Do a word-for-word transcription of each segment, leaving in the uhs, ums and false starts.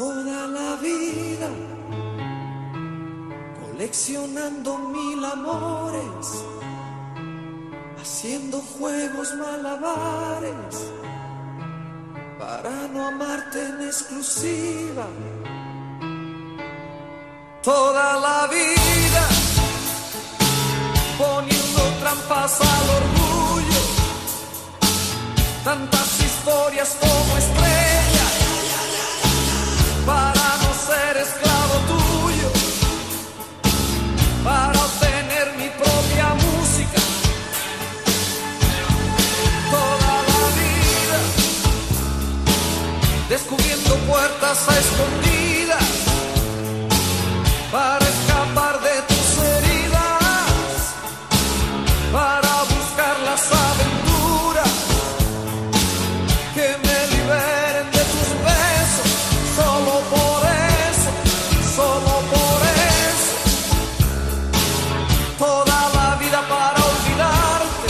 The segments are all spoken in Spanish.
Toda la vida coleccionando mil amores, haciendo juegos malabares para no amarte en exclusiva. Toda la vida poniendo trampas al orgullo, tantas historias como estrellas para no ser esclavo tuyo, para obtener mi propia música. Toda la vida descubriendo puertas a escondidas para escapar de tus heridas, para buscar las aventuras que me liberen de tus besos. Solo por eso, solo por eso, toda la vida para olvidarte,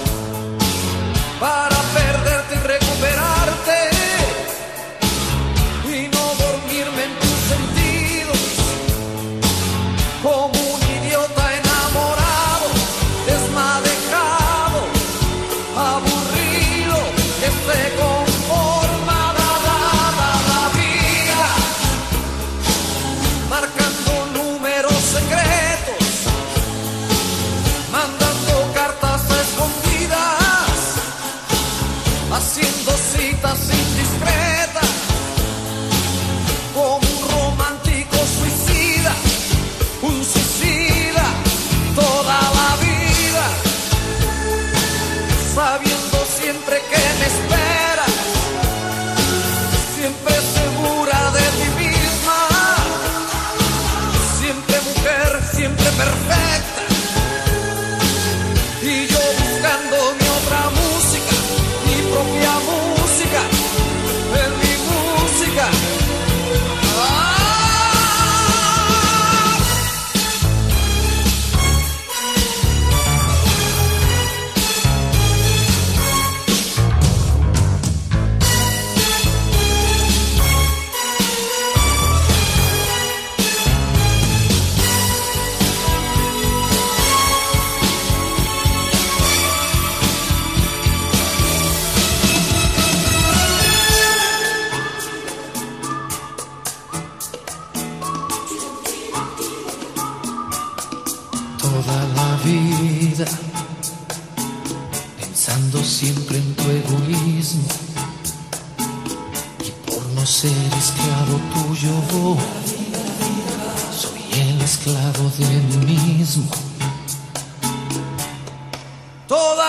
para perderte y recuperarte, y no dormirme en tus sentidos, como un idiota enamorado, desmadejado, aburrido, que se conforma la, la, la, la vida, marcando números secretos, mandando cartas escondidas, haciendo citas indiscretas, como un romántico suicida, un suicida. Toda la vida sabiendo siempre que me esperas, siempre segura de ti misma, siempre mujer, siempre perfecta, y yo buscando mi otra música, mi propia música, en mi música. ¡Ah! Toda la vida pensando siempre en tu egoísmo, y por no ser esclavo tuyo soy el esclavo de mí mismo. Toda